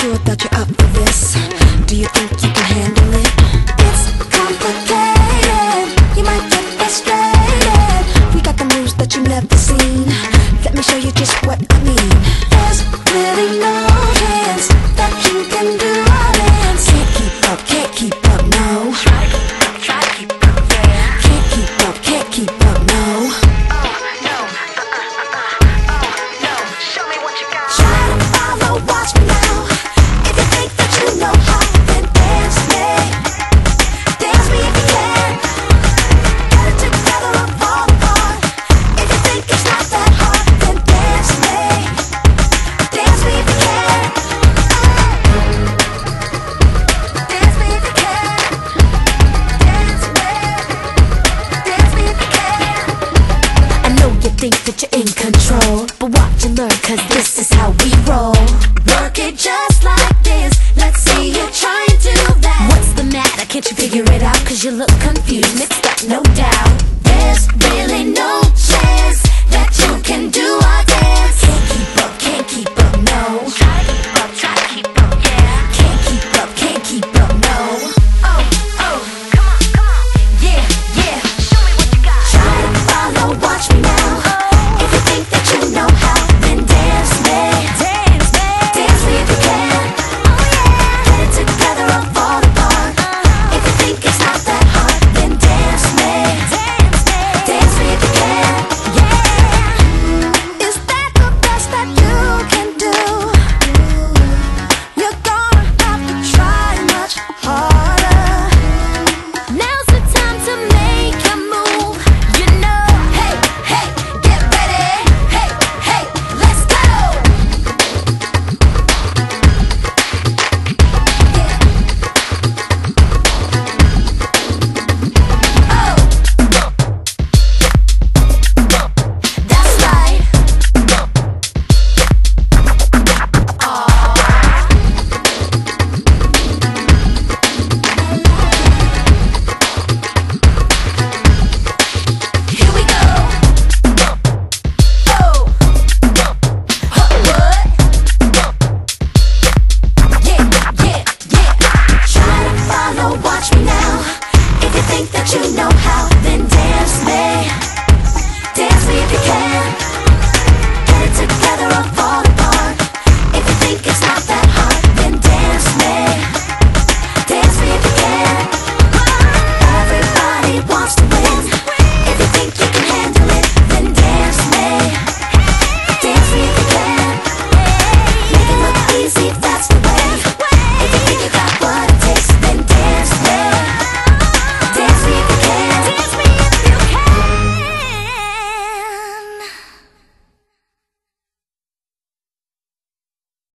sure that you're up for this? Do you think you can handle it? It's complicated, you might get frustrated. We got the moves that you've never seen. Let me show you just what I mean. There's really no chance that you can do our dance. Can't keep up, can't keep up, no. Try to keep up, yeah. Can't keep up, can't keep up, no. Watch me now. If you think that you know how, then dance me. Dance me if you can. Get it together or fall apart. If you think it's not that hard, then dance me. Dance me if you can. Dance me if you can. Dance me. Dance me if you can. I know you think that you're in control, but watch and learn, cause this is how we roll. Work it just like this. Let's see you try and do that. What's the matter? Can't you figure it out? Cause you look confused, mixed up, no doubt.